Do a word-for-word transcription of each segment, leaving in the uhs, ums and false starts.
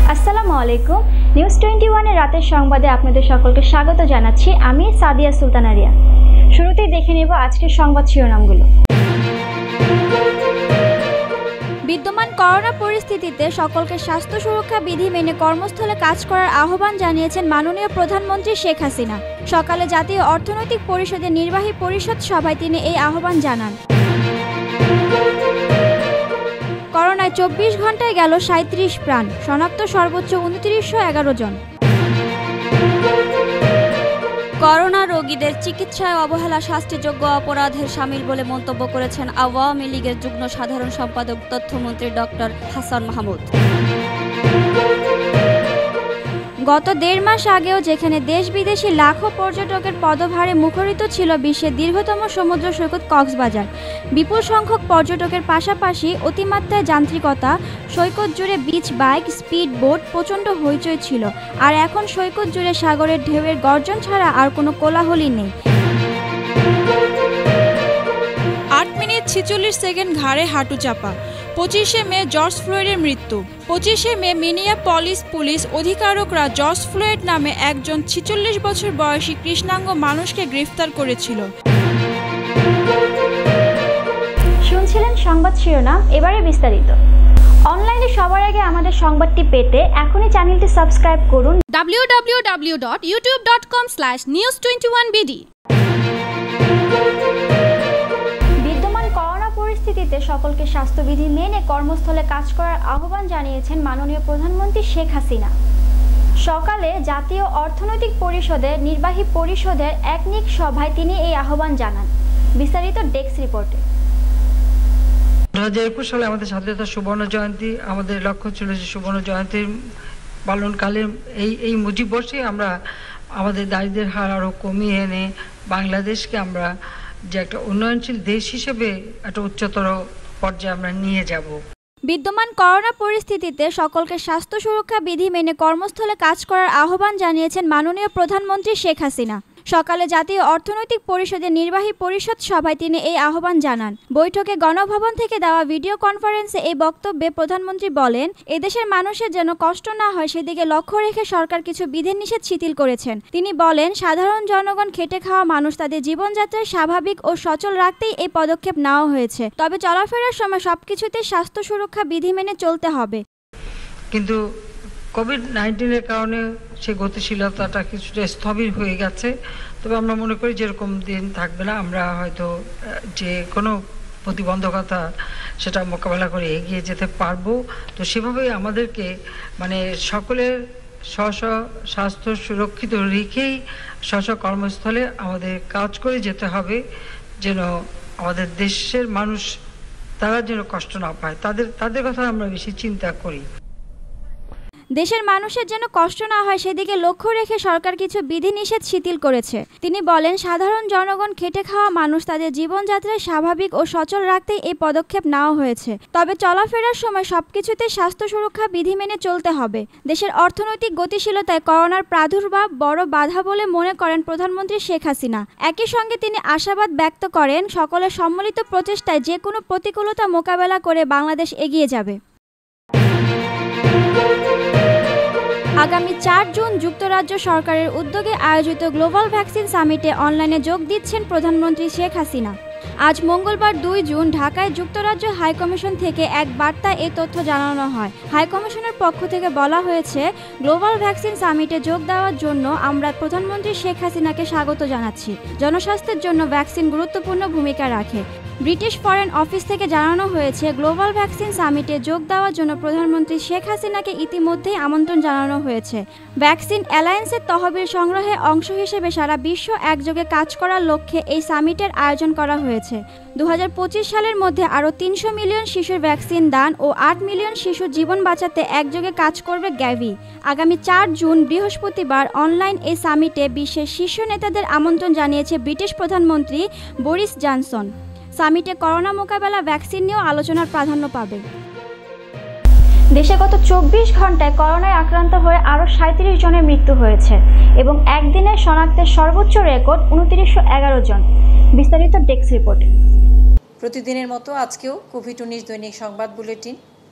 আসসালামু আলাইকুম। News twenty one এর রাতের সংবাদে আপনাদের সকলকে স্বাগত জানাচ্ছি। আমি সাদিয়া সুলতানা রিয়া। শুরুতেই দেখে নেব আজকের সংবাদ শিরোনামগুলো। বিদ্যমান করোনা পরিস্থিতিতে সকলকে স্বাস্থ্য সুরক্ষা বিধি মেনে কর্মস্থলে কাজ করার আহ্বান জানিয়েছেন মাননীয় প্রধানমন্ত্রী শেখ হাসিনা। সকালে জাতীয় অর্থনৈতিক পরিষদের নির্বাহী পরিষদ সভায় তিনি এই আহ্বান জানান। করোনায় চব্বিশ ঘন্টায় গেল সাঁত্রিশ প্রাণ, শনাক্ত সর্বোচ্চ উনত্রিশশো এগারো জন। করোনা রোগীদের চিকিৎসায় অবহেলা শাস্তিযোগ্য অপরাধের শামিল বলে মন্তব্য করেছেন আওয়ামী লীগের যুগ্ম সাধারণ সম্পাদক তথ্যমন্ত্রী ডক্টর হাসান মাহমুদ। গত দেড় মাস আগেও যেখানে দেশ বিদেশি লাখো পর্যটকের পদভারে মুখরিত ছিল বিশ্বের দীর্ঘতম সমুদ্র সৈকত কক্সবাজার, বিপুল সংখ্যক পর্যটকের পাশাপাশি অতিমাত্রায় যান্ত্রিকতা, সৈকত জুড়ে বিচ বাইক, স্পিড বোট, প্রচণ্ড হইচই ছিল। আর এখন সৈকত জুড়ে সাগরের ঢেউয়ের গর্জন ছাড়া আর কোনো কোলাহলই নেই। আট মিনিট ছেচল্লিশ সেকেন্ড ঘাড়ে হাঁটু চাপা। পঁচিশে মে জর্জ ফ্লয়েডের মৃত্যু। পঁচিশে মে মিনিয়াপলিস পুলিশ অধিকারকরা জর্জ ফ্লয়েড নামে একজন ছেচল্লিশ বছর বয়সী কৃষ্ণাঙ্গ মানুষকে গ্রেফতার করেছিল। শুনছিলেন সংবাদ শিরোনাম, এবারে বিস্তারিত। অনলাইনে সবার আগে আমাদের সংবাদটি পেতে এখনই চ্যানেলটি সাবস্ক্রাইব করুন W W W dot YouTube dot com slash news twenty one BD. পরিস্থিতিতে সকলকে স্বাস্থ্যবিধি মেনে কর্মস্থলে কাজ করার আহ্বান জানিয়েছেন মাননীয় প্রধানমন্ত্রী শেখ হাসিনা। সকালে জাতীয় অর্থনৈতিক পরিষদের নির্বাহী পরিষদের একনিক সভায় তিনি এই আহ্বান জানান। বিস্তারিত ডেস্ক রিপোর্টে। দু হাজার একুশ সালে আমাদের স্বাধীনতা সুবর্ণ জয়ন্তী, আমাদের লক্ষ্য ছিল যে সুবর্ণ জয়ন্তীর পালনকালে এই এই মুজিব বর্ষে আমরা আমাদের দারিদ্র্যের হার আরও কমিয়ে এনে বাংলাদেশকে আমরা যে একটা উন্নয়নশীল দেশ হিসেবে একটা উচ্চতর পর্যায়ে আমরা নিয়ে যাব। বিদ্যমান করোনা পরিস্থিতিতে সকলকে স্বাস্থ্য সুরক্ষা বিধি মেনে কর্মস্থলে কাজ করার আহ্বান জানিয়েছেন মাননীয় প্রধানমন্ত্রী শেখ হাসিনা। সকালে জাতীয় অর্থনৈতিক পরিষদের নির্বাহী পরিষদ সভায় তিনি এই আহ্বান জানান। বৈঠকে গণভবন থেকে দেওয়া ভিডিও কনফারেন্সে এই বক্তব্যে প্রধানমন্ত্রী বলেন, এদেশের মানুষের যেন কষ্ট না হয় সেদিকে লক্ষ্য রেখে সরকার কিছু বিধিনিষেধ শিথিল করেছেন। তিনি বলেন, সাধারণ জনগণ খেটে খাওয়া মানুষ তাদের জীবনযাত্রায় স্বাভাবিক ও সচল রাখতেই এই পদক্ষেপ নেওয়া হয়েছে। তবে চলাফেরার সময় সবকিছুতে স্বাস্থ্য সুরক্ষা বিধি মেনে চলতে হবে। কিন্তু কোভিড নাইন্টিনের কারণে সে গতিশীলতাটা কিছুটা স্থবির হয়ে গেছে। তবে আমরা মনে করি যেরকম দিন থাকবে না, আমরা হয়তো যে কোনো প্রতিবন্ধকতা সেটা মোকাবেলা করে এগিয়ে যেতে পারবো। তো সেভাবেই আমাদেরকে মানে সকলের স্ব স্ব স্বাস্থ্য সুরক্ষিত রেখেই স্ব স্ব কর্মস্থলে আমাদের কাজ করে যেতে হবে, যেন আমাদের দেশের মানুষ তারা যেন কষ্ট না পায়। তাদের তাদের কথা আমরা বেশি চিন্তা করি। দেশের মানুষের যেন কষ্ট না হয় সেদিকে লক্ষ্য রেখে সরকার কিছু বিধিনিষেধ শিথিল করেছে। তিনি বলেন, সাধারণ জনগণ খেটে খাওয়া মানুষ তাদের জীবনযাত্রায় স্বাভাবিক ও সচল রাখতেই এই পদক্ষেপ নেওয়া হয়েছে। তবে চলাফেরার সময় সবকিছুতে স্বাস্থ্য সুরক্ষা বিধি মেনে চলতে হবে। দেশের অর্থনৈতিক গতিশীলতায় করোনার প্রাদুর্ভাব বড় বাধা বলে মনে করেন প্রধানমন্ত্রী শেখ হাসিনা। একই সঙ্গে তিনি আশাবাদ ব্যক্ত করেন, সকলের সম্মিলিত প্রচেষ্টায় যে কোনো প্রতিকূলতা মোকাবেলা করে বাংলাদেশ এগিয়ে যাবে। আগামী চার জুন যুক্তরাজ্য সরকারের উদ্যোগে আয়োজিত গ্লোবাল ভ্যাকসিন সামিটে অনলাইনে যোগ দিচ্ছেন প্রধানমন্ত্রী শেখ হাসিনা। আজ মঙ্গলবার দুই জুন ঢাকায় যুক্তরাজ্য হাইকমিশন থেকে এক বার্তায় এই তথ্য জানানো হয়। হাইকমিশনের পক্ষ থেকে বলা হয়েছে, গ্লোবাল ভ্যাকসিন সামিটে যোগ দেওয়ার জন্য আমরা প্রধানমন্ত্রী শেখ হাসিনাকে স্বাগত জানাচ্ছি। জনস্বাস্থ্যের জন্য ভ্যাকসিন গুরুত্বপূর্ণ ভূমিকা রাখে। ব্রিটিশ ফরেন অফিস থেকে জানানো হয়েছে, গ্লোবাল ভ্যাকসিন সামিটে যোগ দেওয়ার জন্য প্রধানমন্ত্রী শেখ হাসিনাকে ইতিমধ্যেই আমন্ত্রণ জানানো হয়েছে। ভ্যাকসিন অ্যালায়েন্সের তহবিল সংগ্রহে অংশ হিসেবে সারা বিশ্ব একযোগে কাজ করার লক্ষ্যে এই সামিটের আয়োজন করা হয়েছে। দু হাজার পঁচিশ সালের মধ্যে আরও তিনশো মিলিয়ন শিশুর ভ্যাকসিন দান ও আট মিলিয়ন শিশুর জীবন বাঁচাতে একযোগে কাজ করবে গ্যাভি। আগামী চার জুন বৃহস্পতিবার অনলাইন এই সামিটে বিশ্বের শীর্ষ নেতাদের আমন্ত্রণ জানিয়েছে ব্রিটিশ প্রধানমন্ত্রী বরিস জনসন। সামিটে করোনা মোকাবেলা ভ্যাকসিন নিয়েও আলোচনার প্রাধান্য পাবে। দেশে গত চব্বিশ ঘন্টায় করোনায় আক্রান্ত হয়ে আরও সাঁত্রিশ জনের মৃত্যু হয়েছে এবং একদিনে শনাক্তের সর্বোচ্চ রেকর্ড উনত্রিশশো এগারো জন। বিস্তারিত ডেস্ক রিপোর্টে। প্রতিদিনের মতো আজকেও কোভিড উনিশ দৈনিক সংবাদ বুলেটিন।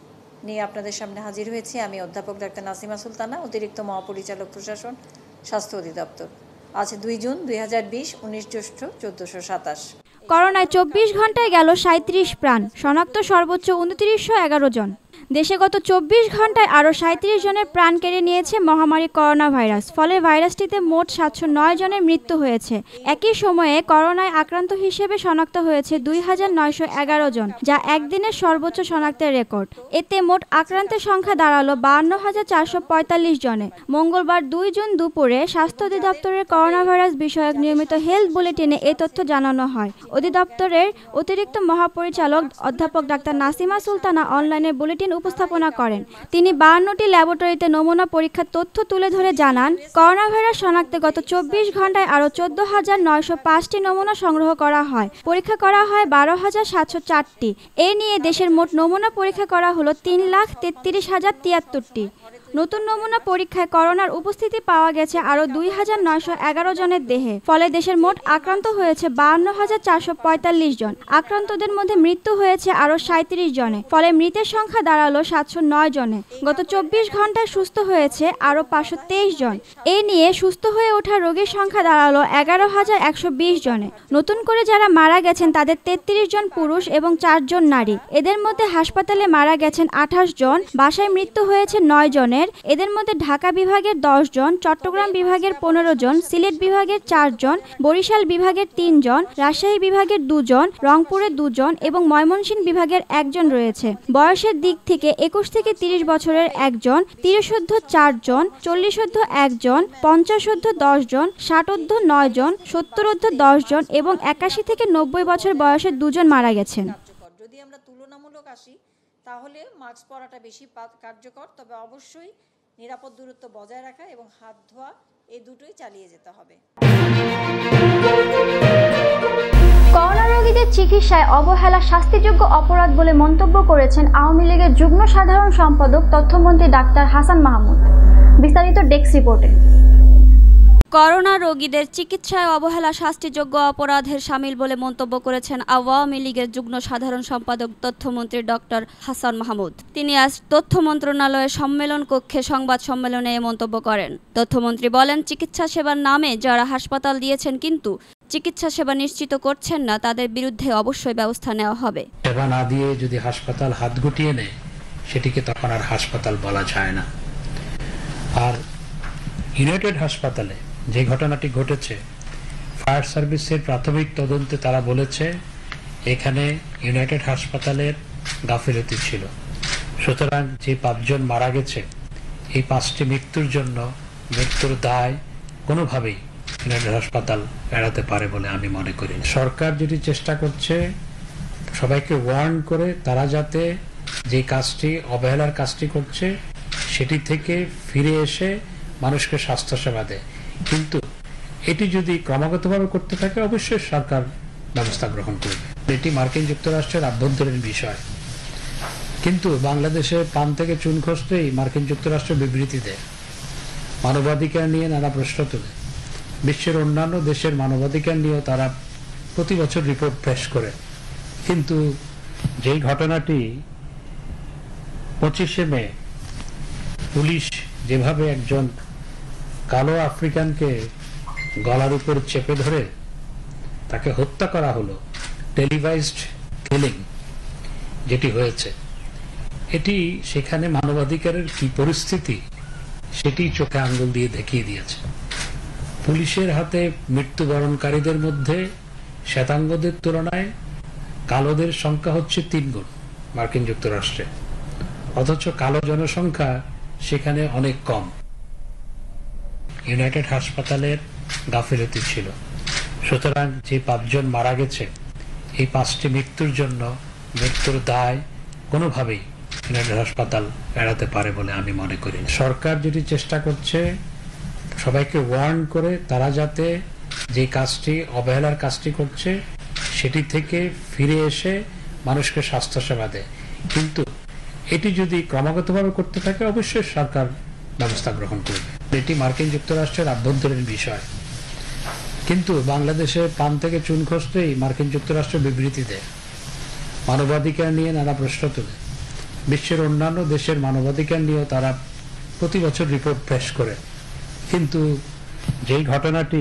নিয়ে আপনাদের সামনে হাজির হয়েছি। আমি অধ্যাপক ডাক্তার নাসিমা সুলতানা, অতিরিক্ত মহাপরিচালক প্রশাসন, স্বাস্থ্য অধিদপ্তর। আজ দুই জুন দুই হাজার বিশ, উনিশ জ্যৈষ্ঠ চোদ্দশো সাতাশ। করোনায় চব্বিশ ঘন্টায় গেল সাঁত্রিশ প্রাণ, শনাক্ত সর্বোচ্চ উনত্রিশশো এগারো জন। দেশে গত চব্বিশ ঘন্টায় আরও সাঁত্রিশ জনের প্রাণ কেড়ে নিয়েছে মহামারী করোনা ভাইরাস। ফলে ভাইরাসটিতে মোট সাতশো নয় জনের মৃত্যু হয়েছে। একই সময়ে করোনায় আক্রান্ত হিসেবে শনাক্ত হয়েছে দুই হাজার নয়শো এগারো জন, যা একদিনের সর্বোচ্চ শনাক্তের রেকর্ড। এতে মোট আক্রান্তের সংখ্যা দাঁড়ালো বাহান্ন হাজার চারশো পঁয়তাল্লিশ জনে। মঙ্গলবার দুই জুন দুপুরে স্বাস্থ্য অধিদপ্তরের করোনা ভাইরাস বিষয়ক নিয়মিত হেলথ বুলেটিনে এ তথ্য জানানো হয়। অধিদপ্তরের অতিরিক্ত মহাপরিচালক অধ্যাপক ডাক্তার নাসিমা সুলতানা অনলাইনে বুলেটিন উপস্থাপনা করেন। তিনি বায়ান্নটি ল্যাবরেটরিতে নমুনা পরীক্ষার তথ্য তুলে ধরে জানান, করোনা ভাইরাস শনাক্তে গত চব্বিশ ঘন্টায় আরও চোদ্দ হাজার নয়শো পাঁচটি নমুনা সংগ্রহ করা হয়। পরীক্ষা করা হয় বারো হাজার সাতশো চারটি। এ নিয়ে দেশের মোট নমুনা পরীক্ষা করা হলো তিন লাখ তেত্রিশ হাজার তিয়াত্তরটি। নতুন নমুনা পরীক্ষায় করোনার উপস্থিতি পাওয়া গেছে আরও দুই হাজার নয়শো এগারো জনের দেহে। ফলে দেশের মোট আক্রান্ত হয়েছে বাহান্ন হাজার চারশো পঁয়তাল্লিশ জন। আক্রান্তদের মধ্যে মৃত্যু হয়েছে আরও সাঁত্রিশ জনে। ফলে মৃতের সংখ্যা দাঁড়ালো সাতশো নয় জনে। গত চব্বিশ ঘন্টায় সুস্থ হয়েছে আরও পাঁচশো তেইশ জন। এ নিয়ে সুস্থ হয়ে ওঠা রোগীর সংখ্যা দাঁড়ালো এগারো হাজার একশো বিশ জনে। নতুন করে যারা মারা গেছেন তাদের তেত্রিশ জন পুরুষ এবং চারজন নারী। এদের মধ্যে হাসপাতালে মারা গেছেন আঠাশ জন, বাসায় মৃত্যু হয়েছে নয় জনের। এদের মধ্যে ঢাকা বিভাগের দশ জন, চট্টগ্রাম বিভাগের পনেরো জন, সিলেট বিভাগের চার জন, বরিশাল বিভাগের তিন জন, রাজশাহী বিভাগের দুজন, রংপুরের দুজন এবং ময়মনসিংহ বিভাগের একজন রয়েছে। বয়সের দিক থেকে একুশ থেকে তিরিশ বছরের একজন, তিরিশোর্ধ্ব চারজন, চল্লিশোর্ধ্ব একজন, পঞ্চাশোর্ধ্ব দশ জন, ষাটোর্ধ্ব নয় জন, সত্তরোর্ধ্ব দশ জন এবং একাশি থেকে নব্বই বছর বয়সের দুজন মারা গেছেন। যদি আমরা তুলনামূলক আসি তাহলে মাস্ক পরাটা বেশি কার্যকর, তবে অবশ্যই নিরাপদ দূরত্ব বজায় রাখা এবং হাত ধোয়া এই দুটোই চালিয়ে যেতে হবে। করোনা রোগীদের চিকিৎসায় অবহেলা শাস্তিযোগ্য অপরাধ বলে মন্তব্য করেছেন আওয়ামী লীগের যুগ্ম সাধারণ সম্পাদক তথ্যমন্ত্রী ডাক্তার হাসান মাহমুদ। বিস্তারিত ডেস্ক রিপোর্টে। করোনা রোগীদের চিকিৎসায় অবহেলা শাস্তিযোগ্য অপরাধের শামিল বলে মন্তব্য করেছেন আওয়ামী লীগের যুগ্ম সাধারণ সম্পাদক তথ্যমন্ত্রী ডক্টর হাসান মাহমুদ। তিনি আজ তথ্য মন্ত্রণালয়ের সম্মেলন কক্ষে সংবাদ সম্মেলনে এ মন্তব্য করেন। তথ্যমন্ত্রী বলেন, চিকিৎসা সেবার নামে যারা হাসপাতাল দিয়েছেন কিন্তু চিকিৎসা সেবা নিশ্চিত করছেন না, তাদের বিরুদ্ধে অবশ্যই ব্যবস্থা নেওয়া হবে। সেবা না দিয়ে যদি হাসপাতাল হাত গুটিয়ে নেয় সেটিকে তখন আর হাসপাতাল বলা যায় না। আর ইউনাইটেড হাসপাতালে যে ঘটনাটি ঘটেছে, ফায়ার সার্ভিসের প্রাথমিক তদন্তে তারা বলেছে এখানে ইউনাইটেড হাসপাতালের গাফিলতি ছিল। সুতরাং যে পাঁচজন মারা গেছে, এই পাঁচটি মৃত্যুর জন্য মৃত্যুর দায় কোনোভাবেই ইউনাইটেড হাসপাতাল এড়াতে পারে বলে আমি মনে করি। সরকার যেটি চেষ্টা করছে সবাইকে ওয়ার্ন করে তারা যাতে যে কাজটি অবহেলার কাজটি করছে সেটি থেকে ফিরে এসে মানুষকে স্বাস্থ্যসেবা দেয়। কিন্তু এটি যদি ক্রমাগতভাবে করতে থাকে অবশ্যই সরকার ব্যবস্থা গ্রহণ করবে। এটি মার্কিন যুক্তরাষ্ট্রের আভ্যন্তরীণ বিষয়, কিন্তু বাংলাদেশে পান থেকে চুন খসতেই মার্কিন যুক্তরাষ্ট্র বিবৃতি দেয়, মানবাধিকার নিয়ে নানা প্রশ্ন তোলে। বিশ্বের অন্যান্য দেশের মানবাধিকার নিয়েও তারা প্রতি বছর রিপোর্ট পেশ করে। কিন্তু যেই ঘটনাটি পঁচিশে মে পুলিশ যেভাবে একজন কালো আফ্রিকানকে গলার উপর চেপে ধরে তাকে হত্যা করা হলো, টেলিভাইজড কিলিং যেটি হয়েছে, এটি সেখানে মানবাধিকারের কি পরিস্থিতি সেটি চোখে আঙ্গুল দিয়ে দেখিয়ে দিয়েছে। পুলিশের হাতে মৃত্যুবরণকারীদের মধ্যে শ্বেতাঙ্গদের তুলনায় কালোদের সংখ্যা হচ্ছে তিন গুণ মার্কিন যুক্তরাষ্ট্রে, অথচ কালো জনসংখ্যা সেখানে অনেক কম। ইউনাইটেড হাসপাতালের গাফিলতি ছিল। সুতরাং যে পাঁচজন মারা গেছে, এই পাঁচটি মৃত্যুর জন্য মৃত্যুর দায় কোনোভাবেই ইউনাইটেড হাসপাতাল এড়াতে পারে বলে আমি মনে করি। সরকার যেটি চেষ্টা করছে সবাইকে ওয়ার্ন করে তারা যাতে যে কাজটি অবহেলার কাজটি করছে সেটি থেকে ফিরে এসে মানুষকে স্বাস্থ্যসেবা দেয়। কিন্তু এটি যদি ক্রমাগতভাবে করতে থাকে অবশ্যই সরকার ব্যবস্থা গ্রহণ করবে। এটি মার্কিন যুক্তরাষ্ট্রের আভ্যন্তরীণ বিষয়, কিন্তু বাংলাদেশে পান থেকে চুন খসতেই মার্কিন যুক্তরাষ্ট্র বিবৃতি দেয়, মানবাধিকার নিয়ে নানা প্রশ্ন তোলে। বিশ্বের অন্যান্য দেশের মানবাধিকার নিয়েও তারা প্রতি বছর রিপোর্ট পেশ করে, কিন্তু যেই ঘটনাটি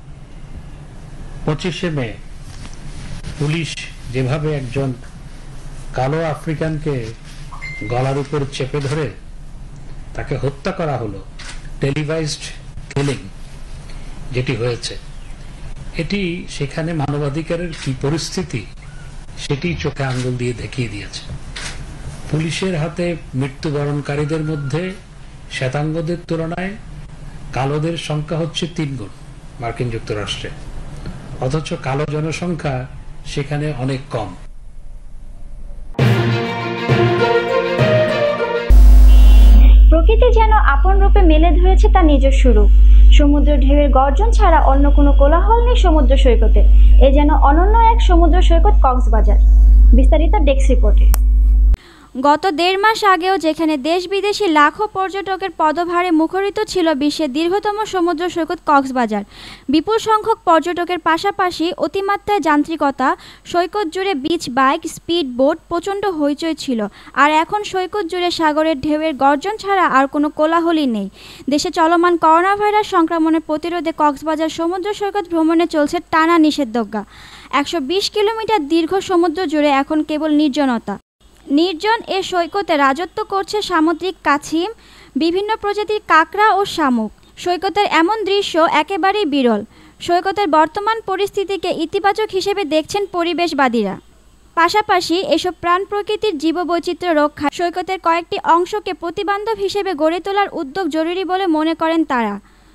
পঁচিশে মে পুলিশ যেভাবে একজন কালো আফ্রিকানকে গলার উপর চেপে ধরে তাকে হত্যা করা হলো, টেলিভাইজড কিলিং যেটি হয়েছে, এটি সেখানে মানবাধিকারের কি পরিস্থিতি সেটি চোখে আঙ্গুল দিয়ে দেখিয়ে দিয়েছে। পুলিশের হাতে মৃত্যুবরণকারীদের মধ্যে শ্বেতাঙ্গদের তুলনায় কালোদের সংখ্যা হচ্ছে তিন গুণ মার্কিন যুক্তরাষ্ট্রে, অথচ কালো জনসংখ্যা সেখানে অনেক কম। প্রকৃতি যেন আপন রূপে মেলে ধরেছে তার নিজস্ব রূপ। সমুদ্র ঢেউয়ের গর্জন ছাড়া অন্য কোনো কোলাহল নেই সমুদ্র সৈকতে। এ যেন অনন্য এক সমুদ্র সৈকত কক্সবাজার। বিস্তারিত ডেস্ক রিপোর্টে। গত দেড় মাস আগেও যেখানে দেশ বিদেশি লাখো পর্যটকের পদভারে মুখরিত ছিল বিশ্বের দীর্ঘতম সমুদ্র সৈকত কক্সবাজার, বিপুল সংখ্যক পর্যটকের পাশাপাশি অতিমাত্রায় যান্ত্রিকতা, সৈকত জুড়ে বিচ বাইক, স্পিড বোট, প্রচণ্ড হইচই ছিল। আর এখন সৈকত জুড়ে সাগরের ঢেউয়ের গর্জন ছাড়া আর কোনো কোলাহলই নেই। দেশে চলমান করোনা ভাইরাস সংক্রমণের প্রতিরোধে কক্সবাজার সমুদ্র সৈকত ভ্রমণে চলছে টানা নিষেধাজ্ঞা। একশো বিশ কিলোমিটার দীর্ঘ সমুদ্র জুড়ে এখন কেবল নির্জনতা। নির্জন এ সৈকতে রাজত্ব করছে সামুদ্রিক কাছিম, বিভিন্ন প্রজাতির কাঁকড়া ও শামুক। সৈকতের এমন দৃশ্য একেবারেই বিরল। সৈকতের বর্তমান পরিস্থিতিকে ইতিবাচক হিসেবে দেখছেন পরিবেশবাদীরা। পাশাপাশি এসব প্রাণ প্রকৃতির জীববৈচিত্র্য রক্ষা সৈকতের কয়েকটি অংশকে প্রতিবান্ধব হিসেবে গড়ে তোলার উদ্যোগ জরুরি বলে মনে করেন তারা।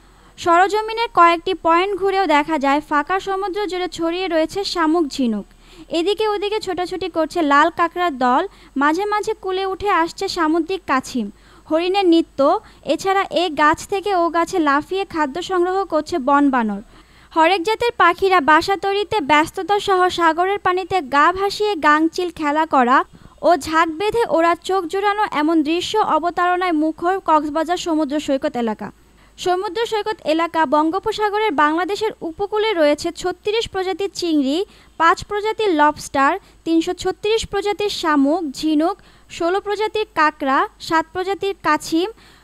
সরজমিনের কয়েকটি পয়েন্ট ঘুরেও দেখা যায় ফাঁকা সমুদ্র জুড়ে ছড়িয়ে রয়েছে শামুক, ঝিনুক। এদিকে ওদিকে ছোটাছুটি করছে লাল কাঁকড়ার দল, মাঝে মাঝে কুলে উঠে আসছে সামুদ্রিক কাছিম, হরিণের নৃত্য। এছাড়া এ গাছ থেকে ও গাছে লাফিয়ে খাদ্য সংগ্রহ করছে বন বানর। হরেক জাতের পাখিরা বাসা তৈরিতে ব্যস্ততা সহ সাগরের পানিতে গা ভাসিয়ে গাংচিল খেলা করা ও ঝাঁক বেঁধে ওরা চোখ জুড়ানো এমন দৃশ্য অবতারণায় মুখর কক্সবাজার সমুদ্র সৈকত এলাকা। সমুদ্র সৈকত এলাকা বঙ্গোপসাগরের বাংলাদেশের উপকূলে রয়েছে ছত্রিশ প্রজাতির চিংড়ি, পাঁচ প্রজাতির লবস্টার, তিনশো ছত্রিশ প্রজাতির শামুক, ঝিনুক, ষোলো প্রজাতির কাঁকড়া, সাত প্রজাতির কাছিম,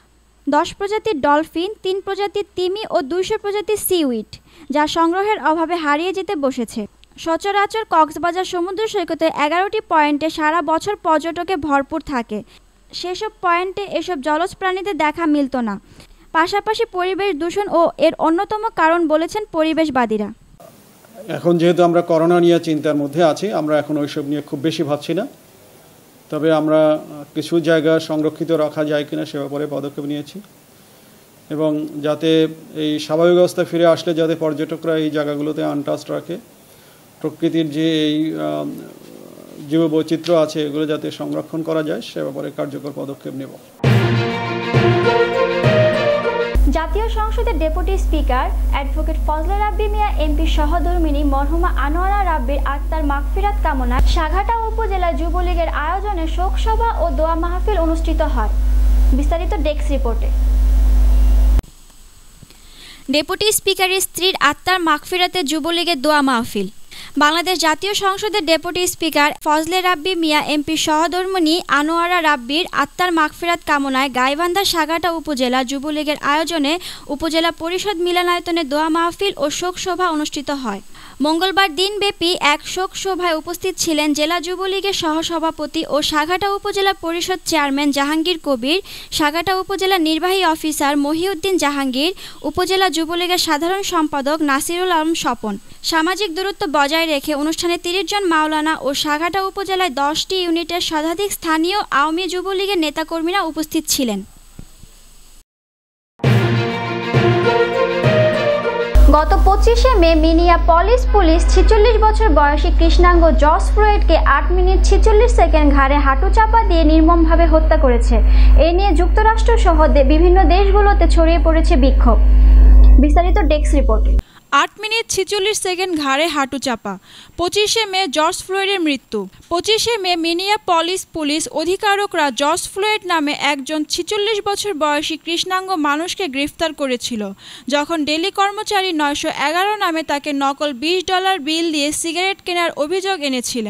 দশ প্রজাতির ডলফিন, তিন প্রজাতির তিমি ও দুইশো প্রজাতির সিউইড, যা সংগ্রহের অভাবে হারিয়ে যেতে বসেছে। সচরাচর কক্সবাজার সমুদ্র সৈকতে এগারোটি পয়েন্টে সারা বছর পর্যটকে ভরপুর থাকে। সেসব পয়েন্টে এসব জলজ প্রাণীদের দেখা মিলত না। পাশাপাশি পরিবেশ দূষণ ও এর অন্যতম কারণ বলেছেন পরিবেশবাদীরা। এখন যেহেতু আমরা করোনা নিয়ে চিন্তার মধ্যে আছি, আমরা এখন ওইসব নিয়ে খুব বেশি ভাবছি না। তবে আমরা কিছু জায়গা সংরক্ষিত রাখা যায় কিনা সে ব্যাপারে পদক্ষেপ নিয়েছি, এবং যাতে এই স্বাভাবিক অবস্থা ফিরে আসলে যাতে পর্যটকরা এই জায়গাগুলোতে আনটাচড রাখে, প্রকৃতির যে এই জীববৈচিত্র্য আছে এগুলো যাতে সংরক্ষণ করা যায় সে ব্যাপারে কার্যকর পদক্ষেপ নেব। জাতীয় সংসদের deputy speaker advocate Fazle Rabbi Mia MP সহধর্মিণী মরহুমা আনোয়ারা রাব্বির আত্মার মাগফিরাত কামনায় সাঘাটা উপজেলা যুবলীগের আয়োজনে শোক সভা ও দোয়া মাহফিল অনুষ্ঠিত হয়। বিস্তারিত ডেস্ক রিপোর্টে। ডেপুটি স্পিকারের স্ত্রীর আত্মার মাগফিরাতে যুবলীগের দোয়া মাহফিল। বাংলাদেশ জাতীয় সংসদের deputy speaker Fazle Rabbi Mia MP সহধর্মিণী আনোয়ারা রাব্বির আত্মার মাগফিরাত কামনায় গাইবান্ধার সাঘাটা উপজেলা যুবলীগের আয়োজনে উপজেলা পরিষদ মিলনায়তনে দোয়া মাহফিল ও শোক সভা অনুষ্ঠিত হয়। মঙ্গলবার দিনব্যাপী এক শোক সভায় উপস্থিত ছিলেন জেলা যুবলীগের সহসভাপতি ও সাঘাটা উপজেলা পরিষদ চেয়ারম্যান জাহাঙ্গীর কবির, সাঘাটা উপজেলা নির্বাহী অফিসার মহিউদ্দিন জাহাঙ্গীর, উপজেলা যুবলীগের সাধারণ সম্পাদক নাসিরুল আলম স্বপন। সামাজিক দূরত্ব বজায় রেখে অনুষ্ঠানে তিরিশ জন মাওলানা ও সাঘাটা উপজেলায় দশটি ইউনিটের শতাধিক স্থানীয় আওয়ামী যুবলীগের নেতাকর্মীরা উপস্থিত ছিলেন। গত পঁচিশে মে মিনিয়াপলিস পুলিশ ছেচল্লিশ বছর বয়সী কৃষ্ণাঙ্গ জর্জ ফ্লয়েডকে আট মিনিট ছেচল্লিশ সেকেন্ড ঘাড়ে হাঁটু চাপা দিয়ে নির্মমভাবে হত্যা করেছে। এ নিয়ে যুক্তরাষ্ট্র সহ বিভিন্ন দেশগুলোতে ছড়িয়ে পড়েছে বিক্ষোভ। বিস্তারিত ডেস্ক রিপোর্টে। আট মিনিট ছেচল্লিশ সেকেন্ড ঘাড়ে হাঁটু চাপা। পঁচিশে মে জর্জ ফ্লয়েডের মৃত্যু। পঁচিশে মে মিনিয়াপলিস পুলিশ অধিকারকরা জর্জ ফ্লয়েড নামে একজন ছেচল্লিশ বছর বয়সী কৃষ্ণাঙ্গ মানুষকে গ্রেফতার করেছিল, যখন ডেলি কর্মচারী নয়শো এগারো নামে তাকে নকল বিশ ডলার বিল দিয়ে সিগারেট কেনার অভিযোগ এনেছিলেন।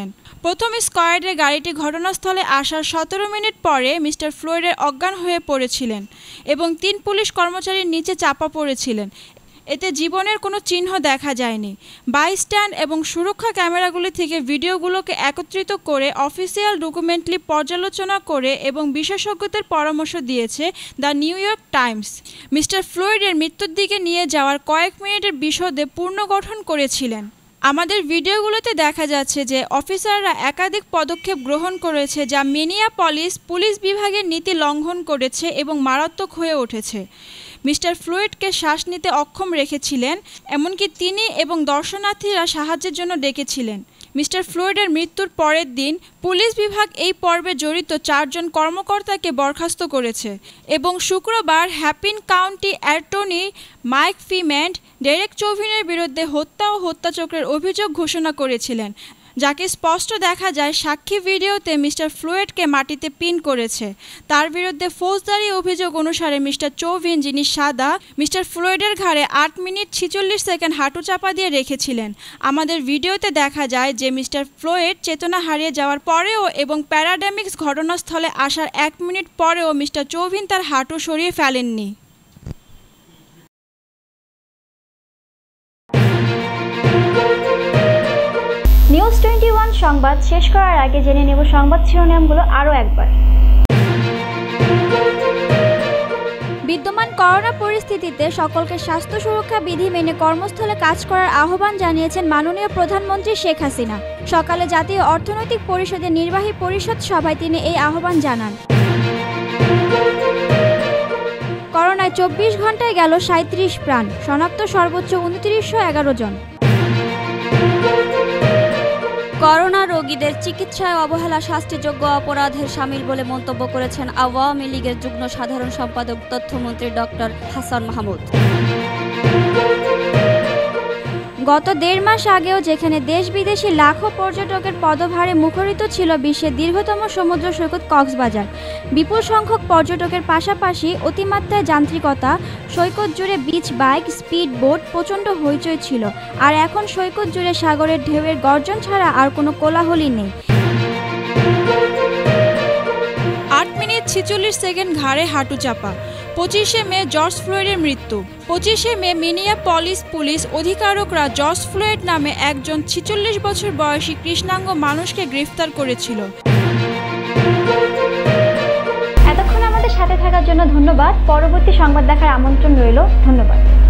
প্রথম স্কোয়াডের গাড়িটি ঘটনাস্থলে আসার সতেরো মিনিট পরে মিস্টার ফ্লয়েডের অজ্ঞান হয়ে পড়েছিলেন এবং তিন পুলিশ কর্মচারীর নিচে চাপা পড়েছিলেন। এতে জীবনের কোনো চিহ্ন দেখা যায়নি। বাইস্ট্যান্ড এবং সুরক্ষা ক্যামেরাগুলি থেকে ভিডিওগুলোকে একত্রিত করে অফিসিয়াল ডকুমেন্টলি পর্যালোচনা করে এবং বিশেষজ্ঞদের পরামর্শ দিয়েছে the New York Times. Mister ফ্লয়েডের মৃত্যুর দিকে নিয়ে যাওয়ার কয়েক মিনিটের বিশদে পুনর্গঠন করেছিলেন। আমাদের ভিডিওগুলোতে দেখা যাচ্ছে যে অফিসাররা একাধিক পদক্ষেপ গ্রহণ করেছে যা মিনিয়াপলিস পুলিশ বিভাগের নীতি লঙ্ঘন করেছে এবং মারাত্মক হয়ে উঠেছে। মিস্টার ফ্লয়েডকে শ্বাস নিতে অক্ষম রেখেছিলেন, এমনকি তিনি এবং দর্শনার্থীরা সাহায্যের জন্য ডেকেছিলেন। মিস্টার ফ্লয়েডের মৃত্যুর পরের দিন পুলিশ বিভাগ এই পর্বে জড়িত চারজন কর্মকর্তাকে বরখাস্ত করেছে এবং শুক্রবার হ্যাপিন কাউন্টি অ্যাটর্নি মাইক ফিমেন্ট ডেরেক চৌভিনের বিরুদ্ধে হত্যা ও হত্যাচক্রের অভিযোগ ঘোষণা করেছিলেন, যাকে স্পষ্ট দেখা যায় সাক্ষী ভিডিওতে মিস্টার ফ্লয়েডকে মাটিতে পিন করেছে। তার বিরুদ্ধে ফৌজদারি অভিযোগ অনুসারে মিস্টার চৌভিন, যিনি সাদা, মিস্টার ফ্লয়েডের ঘাড়ে আট মিনিট ছিচল্লিশ সেকেন্ড হাঁটু চাপা দিয়ে রেখেছিলেন। আমাদের ভিডিওতে দেখা যায় যে মিস্টার ফ্লয়েড চেতনা হারিয়ে যাওয়ার পরেও এবং প্যারাডামিক্স ঘটনাস্থলে আসার এক মিনিট পরেও মিস্টার চৌভিন তার হাঁটু সরিয়ে ফেলেননি। নিউজ টোয়েন্টি ওয়ান সংবাদ শেষ করার আগে জেনে নেব সংবাদ শিরোনামগুলো আরও একবার। বিদ্যমান করোনা পরিস্থিতিতে সকলকে স্বাস্থ্য সুরক্ষা বিধি মেনে কর্মস্থলে কাজ করার আহ্বান জানিয়েছেন মাননীয় প্রধানমন্ত্রী শেখ হাসিনা। সকালে জাতীয় অর্থনৈতিক পরিষদের নির্বাহী পরিষদ সভায় তিনি এই আহ্বান জানান। করোনায় চব্বিশ ঘন্টায় গেল সাঁত্রিশ প্রাণ, শনাক্ত সর্বোচ্চ উনত্রিশশো এগারো জন। করোনা রোগীদের চিকিৎসায় অবহেলা শাস্তিযোগ্য অপরাধের শামিল বলে মন্তব্য করেছেন আওয়ামী লীগের যুগ্ম সাধারণ সম্পাদক তথ্যমন্ত্রী ডক্টর হাসান মাহমুদ। গত দেড় মাস আগেও যেখানে দেশ বিদেশি লাখো পর্যটকের পদভারে মুখরিত ছিল বিশ্বের দীর্ঘতম সমুদ্র সৈকত কক্সবাজার, বিপুল সংখ্যক পর্যটকের পাশাপাশি অতিমাত্রায় যান্ত্রিকতা, সৈকত জুড়ে বিচ বাইক, স্পিড বোট, প্রচণ্ড হইচই ছিল। আর এখন সৈকত জুড়ে সাগরের ঢেউয়ের গর্জন ছাড়া আর কোনো কোলাহলই নেই। আট মিনিট ছিচল্লিশ সেকেন্ড ঘাড়ে হাঁটু চাপা। পঁচিশে মে জর্জ ফ্লয়েডের মৃত্যু। পঁচিশে মে মিনিয়াপলিস পুলিশ অধিকারকরা জর্জ ফ্লয়েড নামে একজন ছিচল্লিশ বছর বয়সী কৃষ্ণাঙ্গ মানুষকে গ্রেফতার করেছিল। এতক্ষণ আমাদের সাথে থাকার জন্য ধন্যবাদ। পরবর্তী সংবাদ দেখার আমন্ত্রণ রইল। ধন্যবাদ।